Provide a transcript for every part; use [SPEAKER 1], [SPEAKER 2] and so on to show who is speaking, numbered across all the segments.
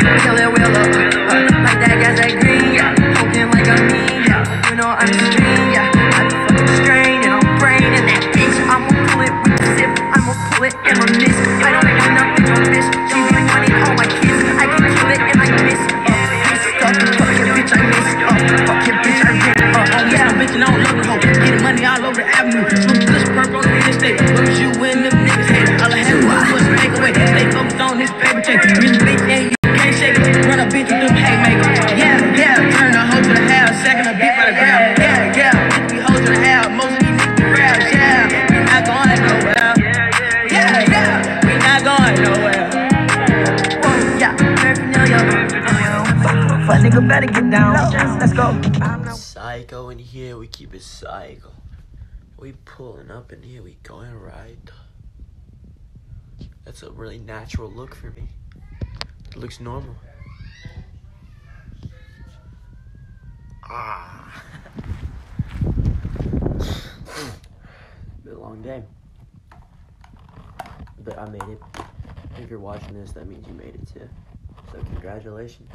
[SPEAKER 1] Kill it, wheel up, like that gas, that green, yeah. Poking like a mean, yeah. You know I'm extreme, yeah. I be fucking strained and I'm brain and that bitch. I'ma pull it with the zip, I'ma pull it and I miss. I don't do nothing on this. She be wanting all my kids. I can kill it and I miss. Fuck your bitch, I miss. Fuck your bitch, I rip. Yeah, bitch, and I don't love the hoe. Getting money all over the avenue. Some push perk on the real estate. What was you when them niggas hate? All I had to do was break away. They focused on this paper check. Really bitch, and you can't shake it. Run a bitch with them haymakers. Yeah, yeah. Turn a hoe to the half. Second a bitch by the grab. Yeah, yeah. Bitch be hoes to the half. Most of these niggas be crabs. Yeah, we not going nowhere. Yeah, yeah. We not going nowhere. Whoa, yeah. Very familiar. Fuck nigga better get down. Let's go.
[SPEAKER 2] Psycho in here, we keep it psycho. We pulling up in here, we going right. That's a really natural look for me. It looks normal. Ah. Been a long day. But I made it. If you're watching this, that means you made it too. So congratulations.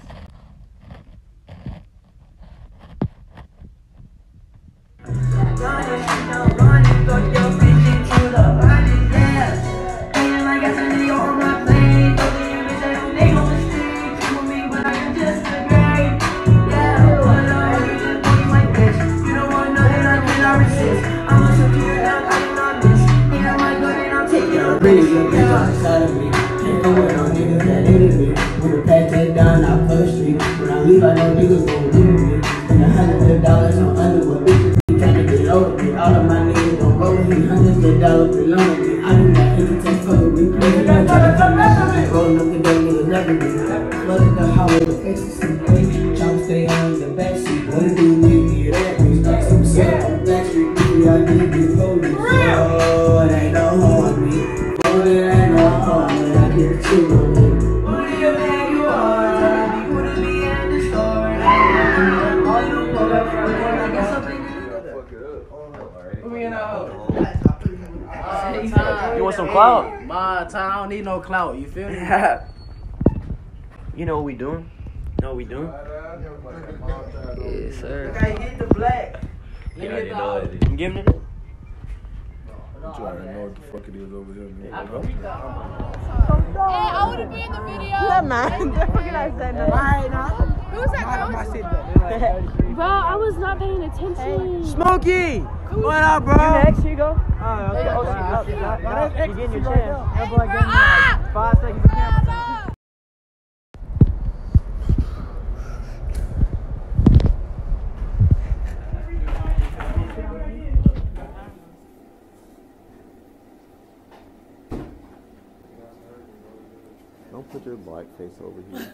[SPEAKER 3] I know niggas gon' do me. And $100 on underwear, bitches be tryna get over me. All of my niggas gon' roll with me. $100 belong to me. I do not entertain fucking with me. They try to come back to me. Rollin' up the dope, niggas loving me. Flooded the highway with ecstasy. Tryna stay on the backseat. What do you need me at that bitch? Like some shit on the backstreet. I need this police. Oh, it ain't no hoe on me. Oh, it ain't no hoe on me. I get the chill on me.
[SPEAKER 2] You want some clout?
[SPEAKER 4] My time, I don't need no clout. You feel me?
[SPEAKER 2] You know what we doing? You know what we doing? Yes, sir.
[SPEAKER 4] Okay, get the black.
[SPEAKER 2] Yeah, I know it. I'm giving it.
[SPEAKER 5] I'm trying to know what the fuck it is over here, man.
[SPEAKER 6] Hey, I want to be in the video.
[SPEAKER 7] That man. Don't forget I said that.
[SPEAKER 6] Alright, now. Who's that girl? Bro, I was not paying attention.
[SPEAKER 4] Smokey! What up, bro?
[SPEAKER 7] You next, here you go.
[SPEAKER 4] Oh, okay.
[SPEAKER 7] You're getting your chance.
[SPEAKER 6] Hey, bro,
[SPEAKER 7] 5 seconds of camera.
[SPEAKER 2] Don't put your black face over here.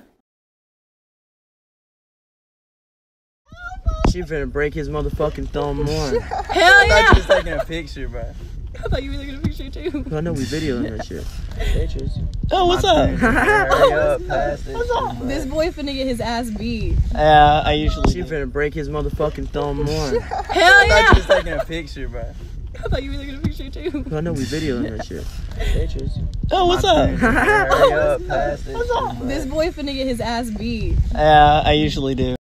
[SPEAKER 2] She finna break his motherfucking thumb more.
[SPEAKER 6] Hell yeah!
[SPEAKER 4] I thought you was taking a picture, bro.
[SPEAKER 6] I thought you were taking a picture too.
[SPEAKER 2] I know we videoing her shit. Pictures.
[SPEAKER 4] Oh, what's up?
[SPEAKER 6] What's up? This boy finna get his ass beat.
[SPEAKER 4] Yeah, I usually.
[SPEAKER 2] She finna break his motherfucking thumb more.
[SPEAKER 6] Hell yeah!
[SPEAKER 4] I thought you was taking a picture, bro.
[SPEAKER 6] I thought you were taking a picture too.
[SPEAKER 2] I know we videoing her shit. Pictures.
[SPEAKER 4] Oh, what's up?
[SPEAKER 6] What's up? This boy finna get his ass beat.
[SPEAKER 4] Yeah, I usually do.